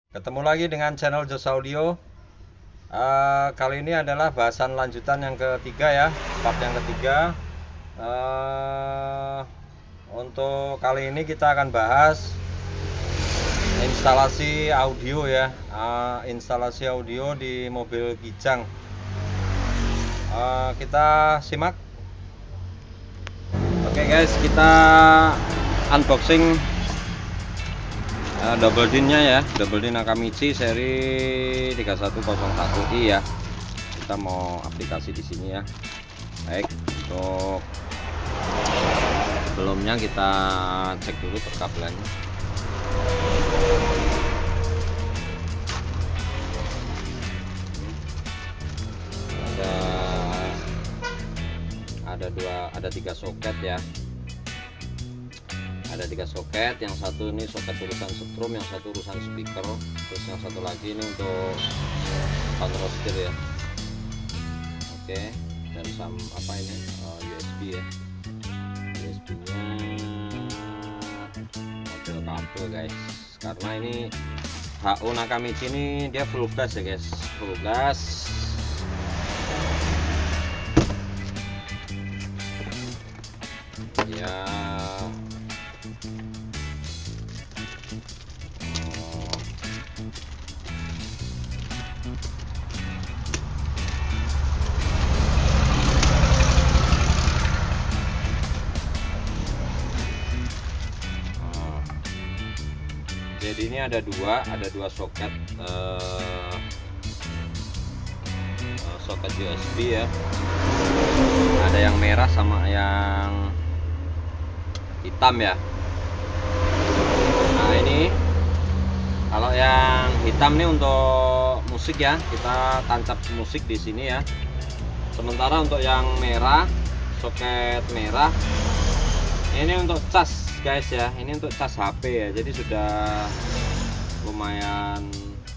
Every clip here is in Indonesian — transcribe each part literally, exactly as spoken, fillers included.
Ketemu lagi dengan channel Jos Audio. Uh, kali ini adalah bahasan lanjutan yang ketiga ya, part yang ketiga. Uh, untuk kali ini kita akan bahas instalasi audio ya, uh, instalasi audio di mobil Kijang. Uh, kita simak. Oke okay guys, kita unboxing Uh, double din-nya ya, double din Nakamichi seri tiga satu nol satu i ya. Kita mau aplikasi di sini ya. Baik, untuk sebelumnya kita cek dulu perkabelannya. Ada ada dua, ada tiga soket ya. Ada tiga soket, yang satu ini soket urusan setrum, yang satu urusan speaker, terus yang satu lagi ini untuk control setir ya. Oke, dan sam apa ini uh, U S B ya, U S B nya model kabel guys, karena ini H U Nakamichi ini dia full gas ya guys, full gas. Ya, jadi ini ada dua, ada dua soket, uh, uh, soket U S B ya. Ada yang merah sama yang hitam ya. Nah ini kalau yang hitam nih untuk musik ya, kita tancap musik di sini ya. Sementara untuk yang merah, soket merah, ini untuk cas guys ya, ini untuk cas H P ya, jadi sudah lumayan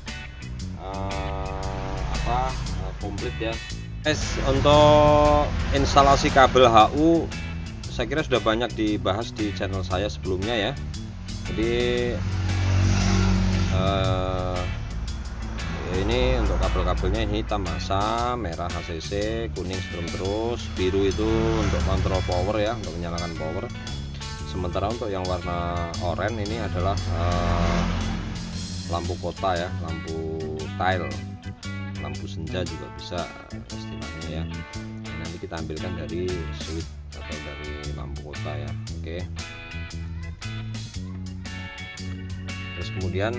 uh, apa uh, komplit ya guys. Untuk instalasi kabel H U saya kira sudah banyak dibahas di channel saya sebelumnya ya. Jadi uh, ini untuk kabel-kabelnya, ini hitam masa, merah H C C, kuning strum terus, biru itu untuk kontrol power ya, untuk menyalakan power. Sementara untuk yang warna oranye ini adalah uh, lampu kota ya, lampu tile, lampu senja juga bisa istilahnya ya. Nanti kita ambilkan dari switch atau dari lampu kota ya. Oke, terus kemudian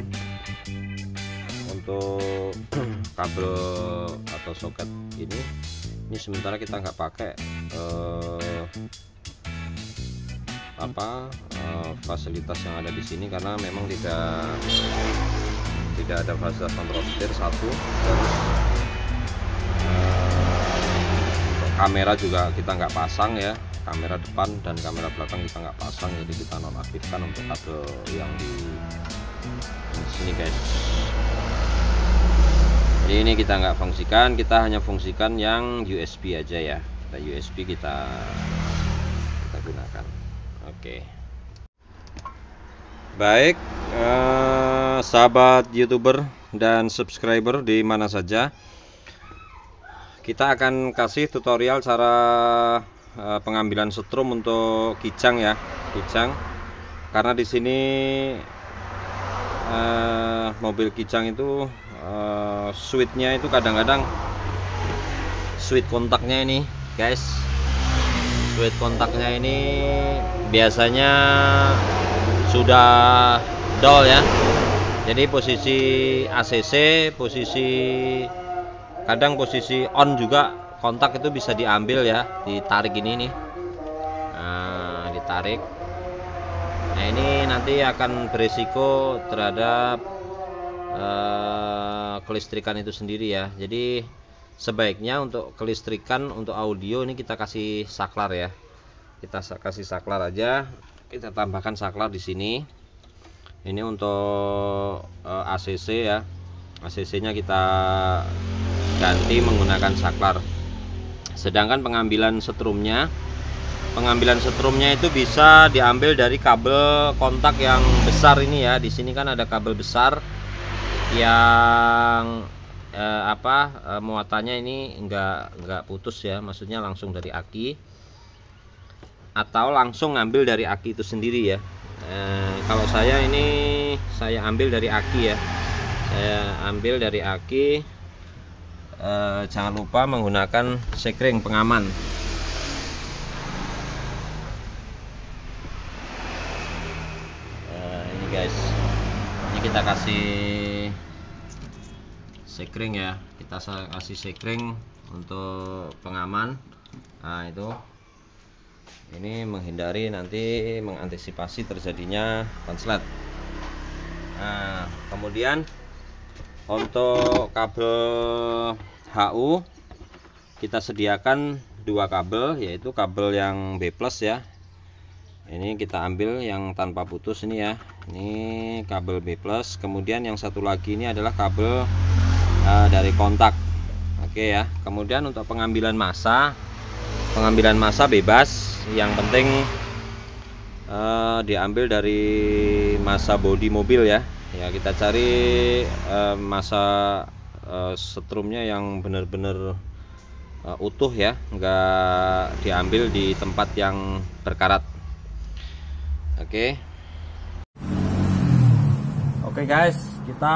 untuk kabel atau soket ini ini sementara kita nggak pakai eh, apa uh, fasilitas yang ada di sini, karena memang tidak tidak ada fasilitas kontrol setir satu, dan uh, untuk kamera juga kita nggak pasang ya, kamera depan dan kamera belakang kita nggak pasang, jadi kita nonaktifkan untuk kabel yang di, di sini guys. Jadi ini kita nggak fungsikan, kita hanya fungsikan yang U S B aja ya, kita U S B kita kita gunakan. Oke, baik eh, sahabat YouTuber dan subscriber di mana saja, kita akan kasih tutorial cara eh, pengambilan setrum untuk Kijang ya, Kijang. Karena di sini eh, mobil Kijang itu eh, switchnya itu kadang-kadang switch kontaknya ini guys, switch kontaknya ini biasanya sudah dol ya. Jadi posisi A C C, posisi kadang posisi on juga kontak itu bisa diambil ya, ditarik ini nih. Nah, ditarik. Nah, ini nanti akan berisiko terhadap uh, kelistrikan itu sendiri ya. Jadi sebaiknya untuk kelistrikan untuk audio ini kita kasih saklar ya. Kita kasih saklar aja, kita tambahkan saklar di sini. Ini untuk uh, A C C ya, A C C nya kita ganti menggunakan saklar. Sedangkan pengambilan setrumnya, pengambilan setrumnya itu bisa diambil dari kabel kontak yang besar ini ya. Di sini kan ada kabel besar, yang eh, apa eh, muatannya ini enggak enggak putus ya, maksudnya langsung dari aki atau langsung ngambil dari aki itu sendiri ya. Eh, kalau saya ini saya ambil dari aki ya, saya ambil dari aki. Eh, jangan lupa menggunakan sekring pengaman. Eh, ini guys, ini kita kasih sekring ya, kita kasih sekring untuk pengaman. Nah itu, ini menghindari nanti mengantisipasi terjadinya konslet. Nah kemudian untuk kabel H U kita sediakan dua kabel, yaitu kabel yang B plus ya. Ini kita ambil yang tanpa putus ini ya, ini kabel B plus. Kemudian yang satu lagi ini adalah kabel uh, dari kontak. Oke ya. Kemudian untuk pengambilan massa, pengambilan massa bebas, yang penting uh, diambil dari massa bodi mobil ya. Ya kita cari uh, massa uh, setrumnya yang benar-benar uh, utuh ya, nggak diambil di tempat yang berkarat. Oke. Oke guys, kita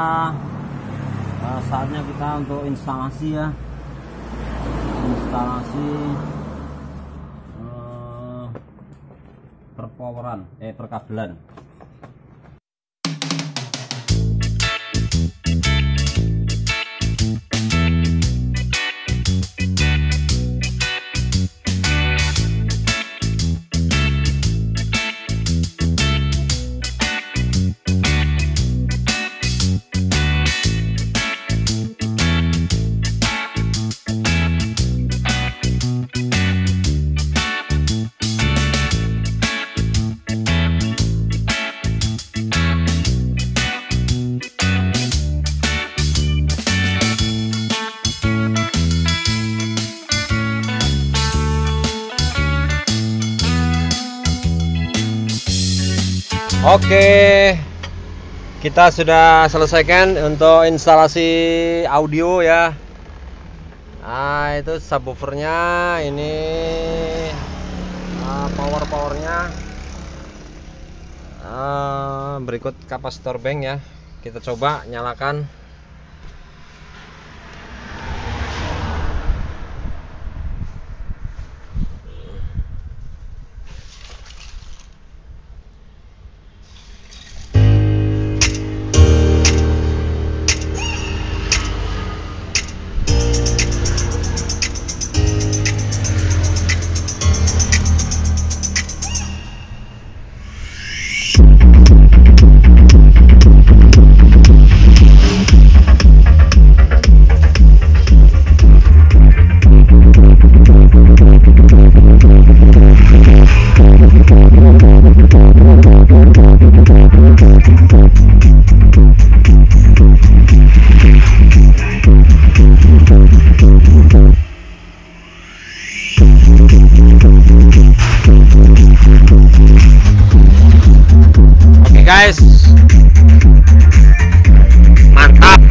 uh, saatnya kita untuk instalasi ya, instalasi uh, perpoweran, eh perkabelan. Oke, kita sudah selesaikan untuk instalasi audio ya. Nah itu subwoofernya, ini uh, power powernya. Uh, berikut kapasitor bank ya. Kita coba nyalakan. Oke guys, mantap.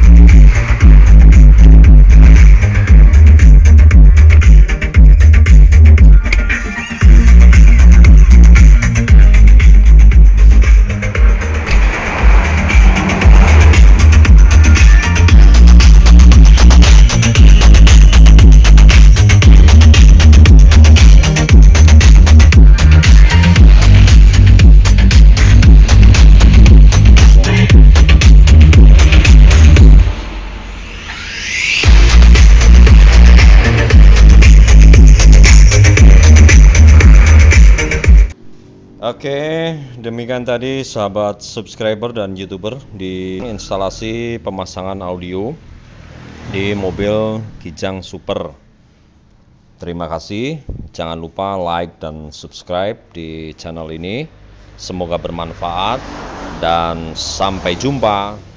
Oke, demikian tadi sahabat subscriber dan youtuber di instalasi pemasangan audio di mobil Kijang Super. Terima kasih, jangan lupa like dan subscribe di channel ini. Semoga bermanfaat dan sampai jumpa.